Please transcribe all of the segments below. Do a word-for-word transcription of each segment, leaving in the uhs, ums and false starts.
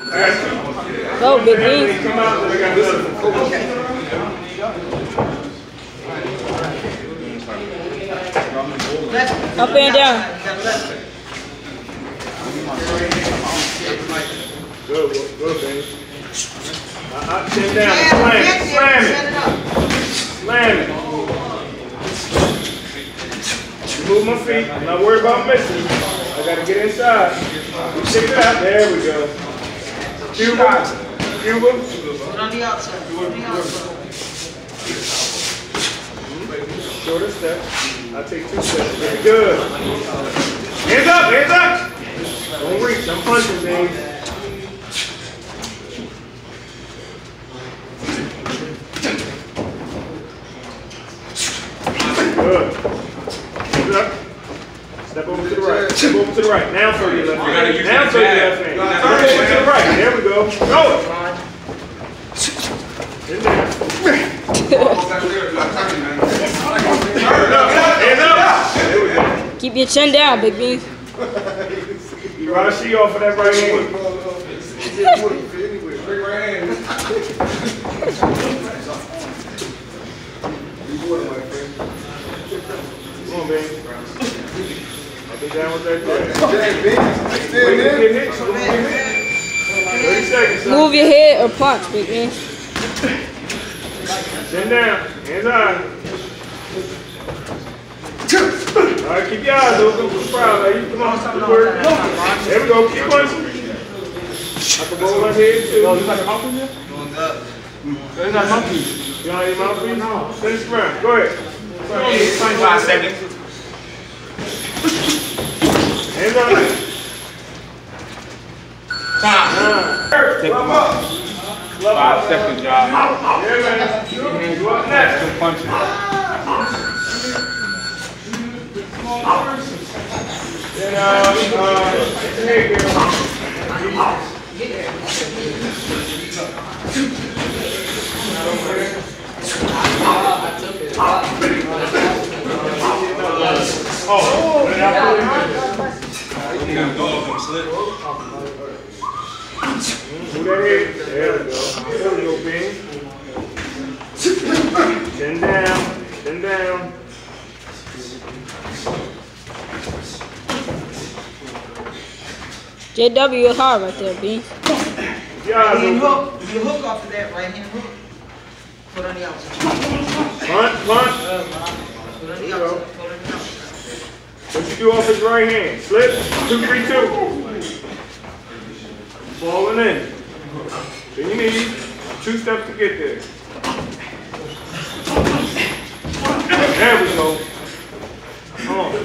Go, Big Beans. Come out, I got this. Up and down. Good, good, baby. Uh, chin down, slam it, slam it. Slam it. Move my feet, I'm not worried about missing. I gotta get inside. Stick it out, there we go. Cuba, Cuba. On the outside, on the outside. Shorter step. I'll take two steps. Very good. Hands up, hands up. Don't reach, I'm punching, baby. Good. Hands up. Step over to the right. Step over to the right. Now throw your left hand. Now throw your left hand. Turn over to the right. There we go. Go it. In there. Hands up. There we go. Keep your chin down, Big Beans. You run a sheet off of that right hand. Come on, baby. I'll be down with that jab. Wait to get hit. thirty seconds. Son. Move your head or punch, Big Beans. Chin down. Hands high. All right, keep your eyes open. What's proud of you? Come on, good work. There we go. Keep punching. I can roll my head too. Oh, you got a mouthpiece here? There's not a mouthpiece. You don't have any mouthpiece? No. Finish the round. Go ahead. twenty-five seconds. Hands on it. Time. Take them up. Five seconds, y'all. Yeah, man. You up next. Good punching. Then, uh, uh, hey, girl. Oh, You're gonna go up and slip. move that head. There we go. There we go, Ben. Chin down. Chin down. J W is hard right there, Beans. Yeah, Right hand so hook. You hook off of that right hand hook. Put on the outside. punt, punt. Put on the outside. Put on the outside. What you do off his right hand? Slip. Two, three, two. Falling in. Then you need two steps to get there. There we go. Come on.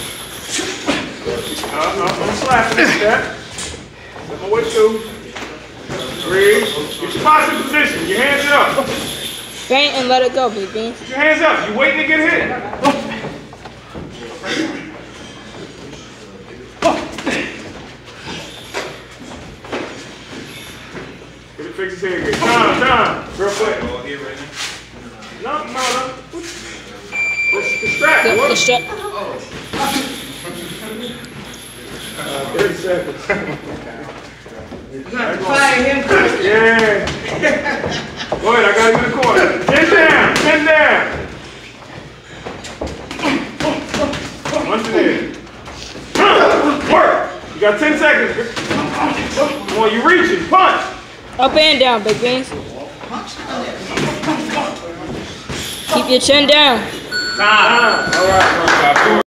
Uh, uh, I'm slapping this step. Step my way two. Three. Get your positive position. Your hands up. Faint and let it go, Big Beans. Get your hands up. You waiting to get hit. Get it fixed his head again. Time, time. Real quick. No, no, no. What's the strap? The, What? the strap. Uh, thirty seconds. You got to fire him first. Yeah. Go ahead, I got you in the corner. Chin down, chin down. Punch it in. Work. You got ten seconds. Come on, you reaching. Punch. Up and down, Big Beans. Keep your chin down. Time. All right.